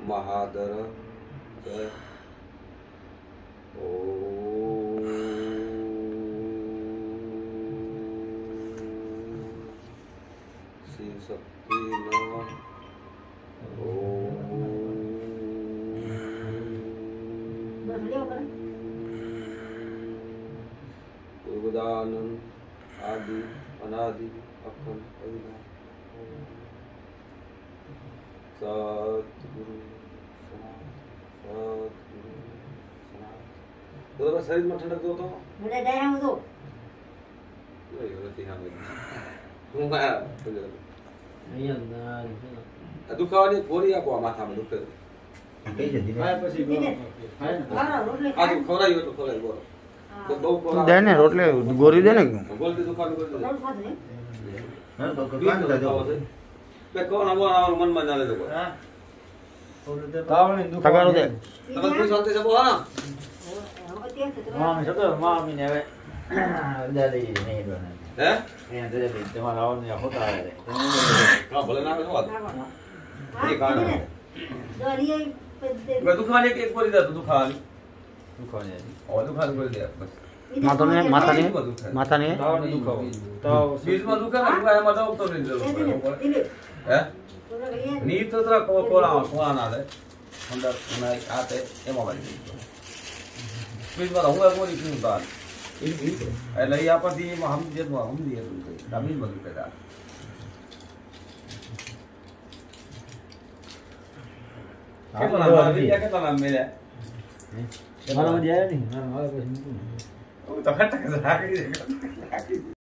महादर ओम श्री शक्ति नमः पूर्वदानंद आदि अनादि अखंड अविनाशी सतगुरु सतगुरु तो बस शरीर में ठंडक दो तो मुझे दे रहा हूं तो ये होती है मैं नहीं अंदर दुखाने थोड़ी आपको माथा में दुख कई जल्दी है પછી आज खोराई हो तो खोराई बोलो तो दो खोरा दे ने रोटले गोरी दे ने बोल दे दुकान कर दे हां तो दुकान दे दो पे कौन हमारा मन में ना ले दो हां तावने दुकान दे तब कोई शांति से बोला ना हां सब मामी ने वे दे दे नहीं दो हैं ये दे दे तुम्हारा और नहीं होता है का बोले ना बात ये कहां है दो लिए मैं दुकान एक बोली दे तो दुकान है और दुकान बोल दे बस माथा नहीं ताव ने दुखाओ ताव बीच में दुकान है मतलब तो नहीं जरूर है नी तो तरह को कोला ना दे अंदर मैं आते ए मोबाइल बीच में रहूंगा कोई क्यों बात ए लई आपा दी हम जे हम दिए तुमको दामी मग पैदा क्या नाम मेरा मारा मजा आया नहीं मारा कुछ नहीं तो खट्टा